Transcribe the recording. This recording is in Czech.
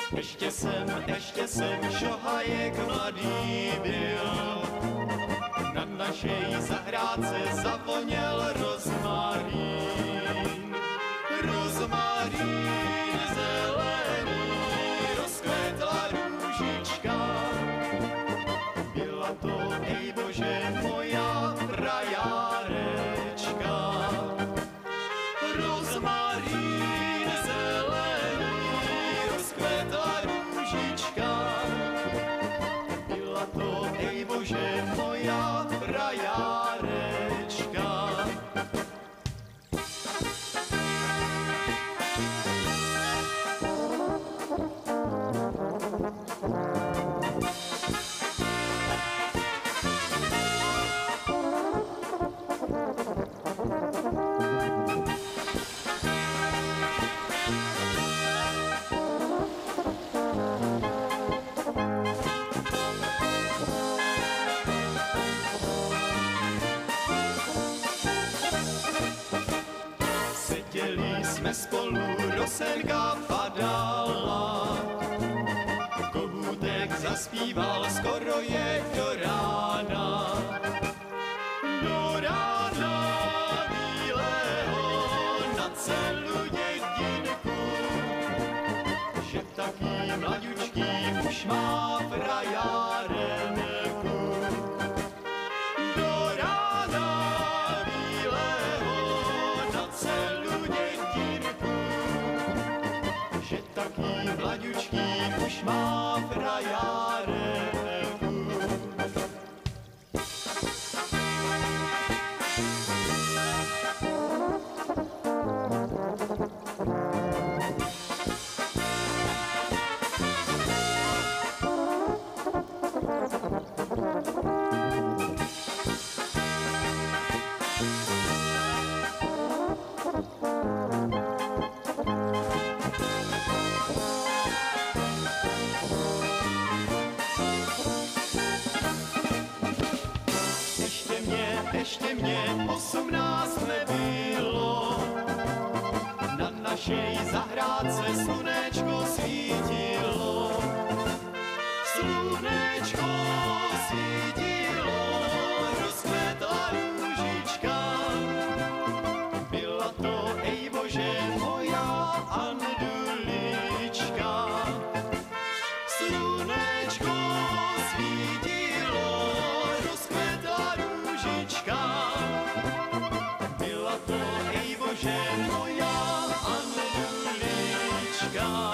Ještě jsem šohajek mladý byl, na našej zahrádce zavoněl rozmarín. Rozmarín zelený, rozkvetla růžička, byla to, ej bože, moja prajárečka. Rozmarín zelený, rozkvetla růžička, byla to, ej bože, moja prajárečka. Seděli jsme spolu, rosenka padala, kohůtek zaspíval, skoro je do rána. Do rána bílého na celou dědinku, že taký mladučký už má prajárenku. Do rána bílého na celou dědinku, že taký mladučký už má prajárenku. Ještě mě 18 nebylo, na našej zahrádce slunečko svítilo. Slunečko svítilo, rozkvetla růžička, byla to, ej bože, moja Andulička. Slunečko svítilo, rozkvetla růžička, byla to, ej bože, moja Andulička.